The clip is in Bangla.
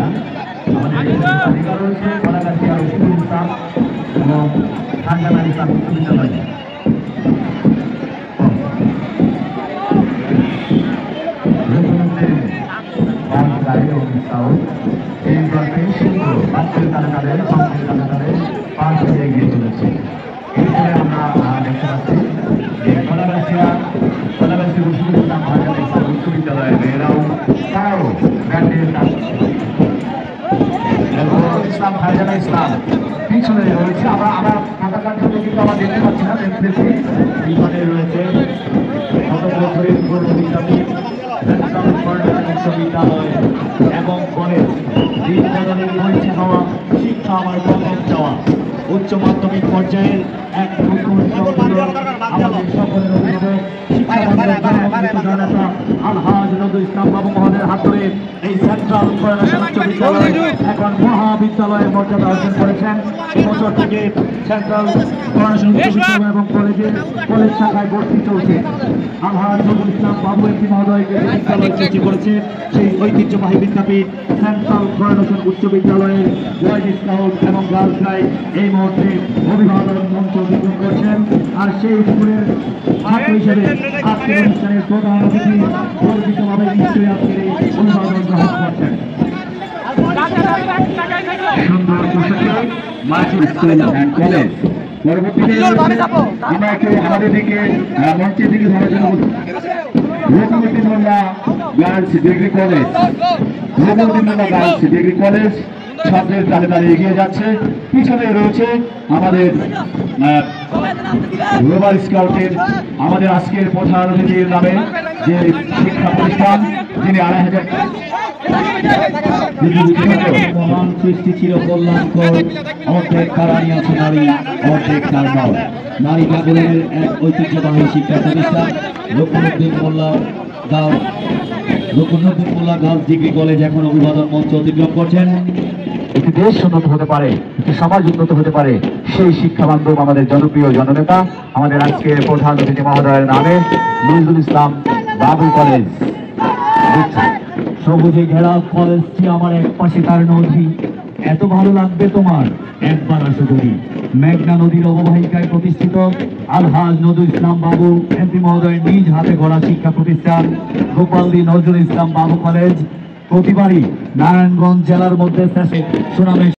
না আমাদের তালিকা রয়েছে কলাগাছিয়া রশিদুল ইসলাম এবং খানজানা ইসলাম বিশ্ববিদ্যালয় এই গল্পে শুধু বাচ্চার তালিকাদের সংসদের তালিকাদের পাঁচ হয়ে এগিয়ে চলেছে। এরপরে আমরা দেখতে পাচ্ছি যে কলাগাছিয়া রশিদুল ইসলাম খানজানা ইসলাম বিশ্ববিদ্যালয়ের মেয়েরাও তারাও ব্যান্ডের ইসলাম খানজানা ইসলাম পিছনে রয়েছে। আমরা পতাকার জন্য কিন্তু আমরা দেখতে পাচ্ছি না, দেখতেছি পিছনে রয়েছে শত বছরের পুরনো বিদ্যাপীঠ বিশ্ববিদ্যালয় এবং কলেজ বিদ্যালয়ের পরীক্ষা হওয়া শিক্ষা আমার প্রথম চাওয়া উচ্চ মাধ্যমিক পর্যায়ের এক নতুন আমাদের সকলের অভিভাবক আলহাজ নজরুল ইসলাম বাবু মহোদয়ের হাত ধরে এই সেন্ট্রাল বিশ্ববিদ্যালয় এখন মহাবিদ্যালয়ের মর্যাদা অর্জন করেছেন। এবছর থেকে সেন্ট্রাল বিশ্ববিদ্যালয় এবং কলেজ শাখায় ভর্তি চলছে। আলহাজ নজরুল ইসলাম বাবু এমপি মহোদয়কে বিদ্যালয় সৃষ্টি করেছে সেই ঐতিহ্যবাহী বিদ্যাপীঠ সেন্ট্রাল করোনেশন উচ্চ বিদ্যালয়ের বয়েজ স্কাউট এবং গার্লস গাইড এই মুহূর্তে অভিবাদন মঞ্চ অধিগ্রহণ করছেন। আর সেই স্কুলের ছাত্র হিসেবে আজকের অনুষ্ঠানের প্রধান অতিথি পরিচিতভাবে নিশ্চয়ই আজকের এই অভিবাদন গ্রহণ করছেন। সুন্দর কলেজ পরবর্তীতে আমরা আমাদের দিকে মঞ্চের দিকে ধরার জন্য Raghumati Molla girls degree college ছাত্রের তালে তালে এগিয়ে যাচ্ছে। পিছনে রয়েছে আমাদের গ্লোবাল স্কাউটের আমাদের আজকের প্রধান অতিথির নামে যে শিক্ষা প্রতিষ্ঠান যিনি ২৫০০ মহান সৃষ্টি ছিল কল্যাণকর অর্ধেক কারানি আছে নারী অর্ধেক তার নাম নারী জাগরণের এক ঐতিহ্যবাহী শিক্ষা প্রতিষ্ঠান Lakshmiuddin Molla girls degree college এখন অভিবাদন মঞ্চ অতিক্রম করছেন। একটি দেশ উন্নত হতে পারে, একটি সমাজ উন্নত হতে পারে, সেই শিক্ষা বান্ধব আমাদের জনপ্রিয় জননেতা আমাদের আজকের প্রধান অতিথি মহোদয়ের নামে নজরুল ইসলাম বাবু কলেজ। সবুজে ঘেরা কলেজটি আমার এক পাশে তার নদী, এত ভালো লাগবে তোমার একবার আসো ধরি। মেঘনা নদীর অববাহিকায় প্রতিষ্ঠিত আলহাজ নজরুল ইসলাম বাবু এমপি মহোদয়ের নিজ হাতে গড়া শিক্ষা প্রতিষ্ঠান গোপালদি নজরুল ইসলাম বাবু কলেজ প্রতিবারই নারায়ণগঞ্জ জেলার মধ্যে সুনামে